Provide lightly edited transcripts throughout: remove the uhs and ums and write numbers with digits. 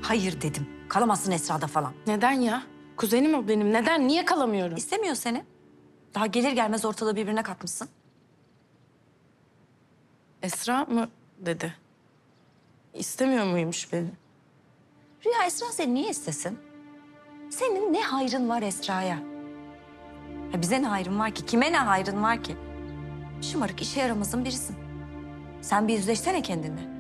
hayır dedim. Kalamazsın Esra'da falan. Neden ya? Kuzenim o benim. Neden? Niye kalamıyorum? İstemiyor seni. Daha gelir gelmez ortalığı birbirine katmışsın. Esra mı dedi? İstemiyor muymuş beni? Rüya, Esra seni niye istesin? Senin ne hayrın var Esra'ya? Ya bize ne hayrın var ki? Kime ne hayrın var ki? Şımarık, işe yaramazın birisin. Sen bir yüzleşsene kendinle.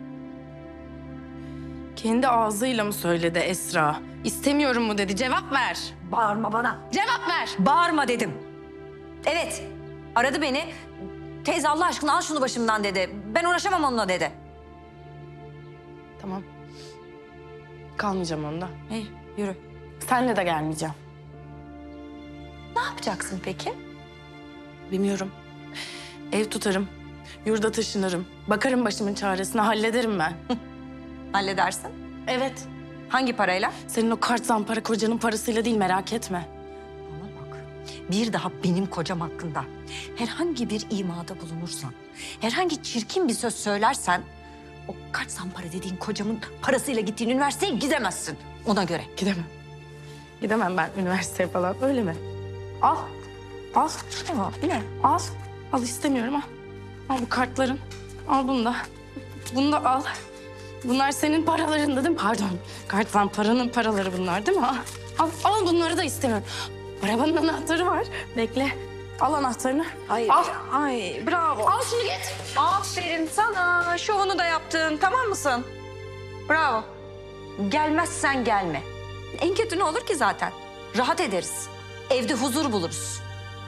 Kendi ağzıyla mı söyledi Esra? İstemiyorum mu dedi? Cevap ver. Bağırma bana. Cevap ver. Bağırma dedim. Evet, aradı beni. Teyze Allah aşkına al şunu başımdan dedi. Ben uğraşamam onunla dedi. Tamam. Kalmayacağım onda. İyi, yürü. Senle de gelmeyeceğim. Ne yapacaksın peki? Bilmiyorum. Ev tutarım. Yurda taşınırım. Bakarım başımın çaresine, hallederim ben. Halledersin. Evet. Hangi parayla? Senin o kart zampara kocanın parasıyla değil, merak etme. Bana bak. Bir daha benim kocam hakkında herhangi bir imada bulunursan, herhangi çirkin bir söz söylersen, o kaç zampara dediğin kocamın parasıyla gittiğin üniversiteye gidemezsin. Ona göre. Gidemem. Gidemem ben üniversiteye falan, öyle mi? Al. Al. Tamam. Ne? Al. Al, istemiyorum, al. Al bu kartların. Al bunu da. Bunu da al. Bunlar senin paraların değil mi? Pardon. Kart zamparanın paraları bunlar değil mi? Al bunları da istemiyorum. Arabanın anahtarı var. Bekle. Al anahtarını. Ay, Al. ay bravo. Al şunu git. Aferin sana. Şovunu da yaptın. Tamam mısın? Bravo. Gelmezsen gelme. En kötü ne olur ki zaten? Rahat ederiz. Evde huzur buluruz.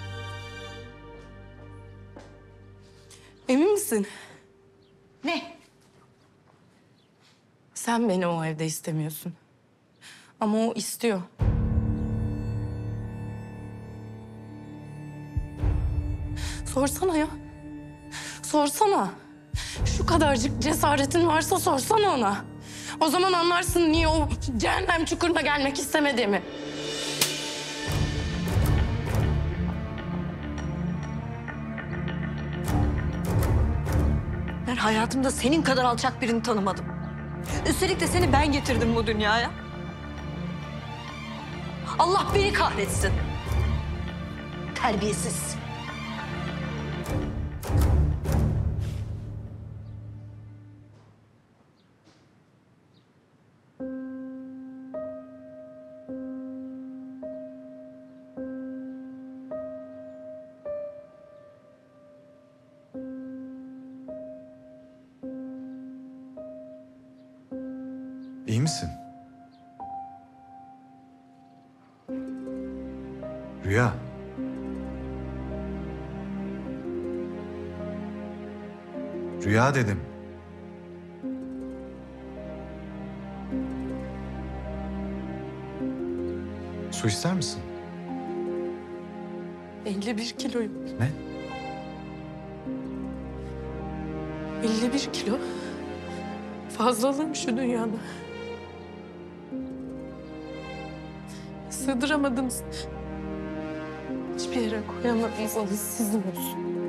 Emin misin? Ne? Sen beni o evde istemiyorsun. Ama o istiyor. Sorsana ya. Sorsana. Şu kadarcık cesaretin varsa sorsana ona. O zaman anlarsın niye o cehennem çukuruna gelmek istemediğimi. Ben hayatımda senin kadar alçak birini tanımadım. Üstelik de seni ben getirdim bu dünyaya. Allah beni kahretsin. Terbiyesiz. İyi misin? Rüya. Rüya dedim. Su ister misin? 51 kiloyum. Ne? 51 kilo. Fazlalığım şu dünyada. Sığdıramadınız. Hiçbir yere koyamadınız, onu sizin olsun.